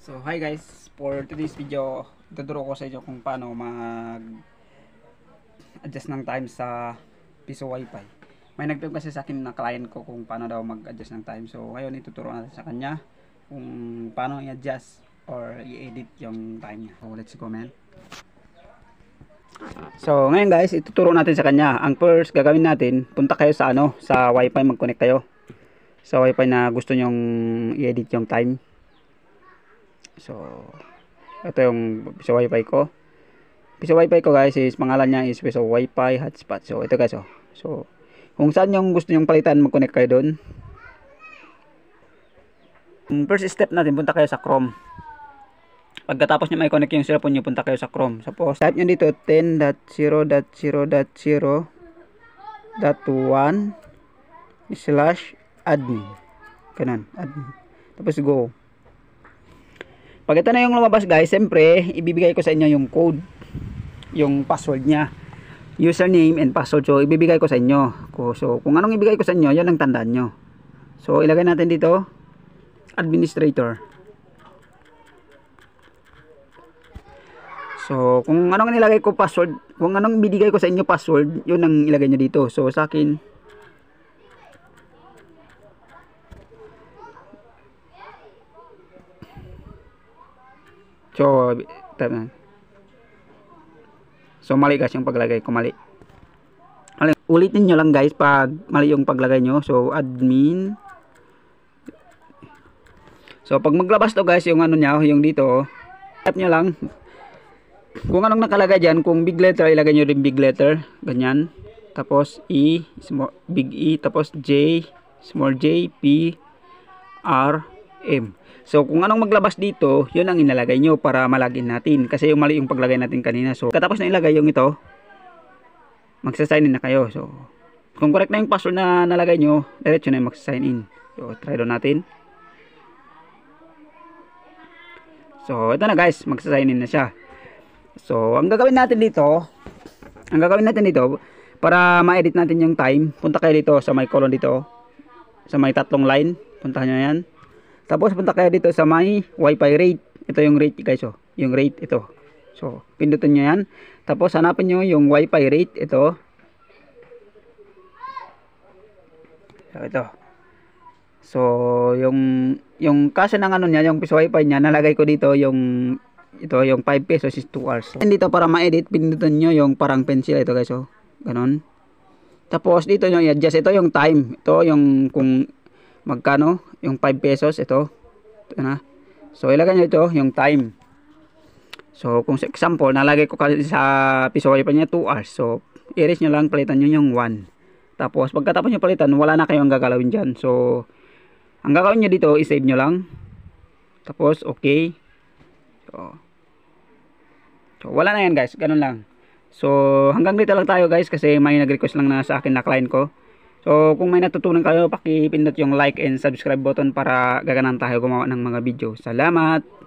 So hi guys, for today's video tuturo ko sa inyo kung paano mag adjust ng time sa Piso Wi-Fi. May nag-PM kasi sa akin na client ko kung paano daw mag-adjust ng time. So ngayon ituturo natin sa kanya kung paano i-adjust or i-edit yung time niya. So let's go man. So ngayon guys, ituturo natin sa kanya. Ang first gagawin natin, punta kayo sa sa Wi-Fi, mag-connect kayo sa Wi-Fi na gusto nyong i-edit yung time. So ito yung Piso Wi-Fi ko. Piso Wi-Fi ko guys is pangalan niya is Piso Wi-Fi hotspot. So ito guys, so kung saan yung gusto nyong palitan, mag-connect kayo doon. First step natin, punta kayo sa Chrome. Pagkatapos nyo may connect yung cellphone nyo, punta kayo sa Chrome. Suppose type nyo dito 10.0.0.0.1/admin. Ganun, admin. Tapos go. Pag ito na yung lumabas guys, siyempre ibibigay ko sa inyo yung code, yung password niya, username and password. So ibibigay ko sa inyo. So kung anong ibigay ko sa inyo, yan ang tandaan nyo. So ilagay natin dito administrator. So kung anong nilagay ko password, kung anong ibigay ko sa inyo password, yun ang ilagay nyo dito. So sa akin, so mali guys yung paglagay ko, mali. Ulitin nyo lang guys pag mali yung paglagay nyo. So admin. So pag maglabas to guys yung nya, yung dito, type nyo lang kung anong nakalagay dyan. Kung big letter, ilagay nyo rin big letter, ganyan. Tapos E, small, big E, tapos J, small J, P, R, M. So kung anong maglabas dito, yun ang inalagay nyo para malagin natin. Kasi yung mali yung paglagay natin kanina. So katapos na ilagay yung ito, magsa-sign in na kayo. So kung correct na yung password na nalagay nyo, diretso na yung magsa-sign in. So try doon natin. So ito na guys, magsa-sign in na siya. So ang gagawin natin dito, para ma-edit natin yung time, punta kayo dito sa may column dito, sa may tatlong line, puntahan nyo yan. Tapos punta kayo dito sa may Wi-Fi rate. Ito yung rate guys, yung rate ito. So pindutin nyo yan. Tapos hanapin nyo yung Wi-Fi rate, ito. So ito. So yung kasi ng niya, yung Piso Wi-Fi niya, nalagay ko dito yung ito, yung 5 pesos is 2 hours. So, dito para ma-edit, pindutin nyo yung parang pencil ito guys, ganon. Tapos dito nyo i-adjust, ito yung time. Ito yung kung magkano, yung 5 pesos, ito na. So ilagay nyo ito, yung time. So kung sa example, nalagay ko kasi sa Piso Wi-Fi niya 2 hours. So i-erase nyo lang, palitan nyo yung 1. Tapos pagkatapos nyo palitan, wala na kayong gagalawin dyan. So ang gagawin nyo dito, i-save nyo lang. Tapos okay. So wala na yan guys, ganun lang. So hanggang dito lang tayo guys, kasi may nag-request lang na sa akin na client ko. So kung may natutunan kayo, pakipindot yung like and subscribe button para gaganan tayo gumawa ng mga video. Salamat!